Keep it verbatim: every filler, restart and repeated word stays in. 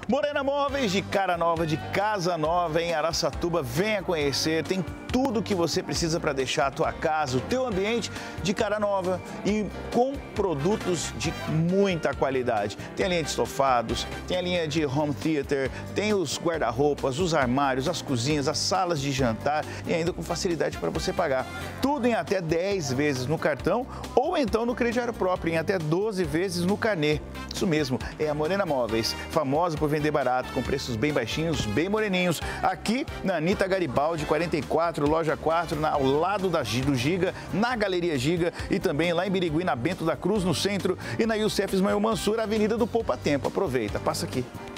Morena Móveis, de cara nova, de casa nova em Araçatuba, venha conhecer, tem tudo que você precisa para deixar a tua casa, o teu ambiente de cara nova e com produtos de muita qualidade. Tem a linha de estofados, tem a linha de home theater, tem os guarda-roupas, os armários, as cozinhas, as salas de jantar e ainda com facilidade para você pagar. Tudo em até dez vezes no cartão ou então no crediário próprio, em até doze vezes no carnê. Isso mesmo, é a Morena Móveis, famosa por vender barato, com preços bem baixinhos, bem moreninhos. Aqui na Anita Garibaldi, quarenta e quatro, loja quatro, na, ao lado da, do Giga, na Galeria Giga e também lá em Birigui, na Bento da Cruz, no centro, e na Youssef Ismael Mansur, Avenida do Poupa Tempo. Aproveita, passa aqui.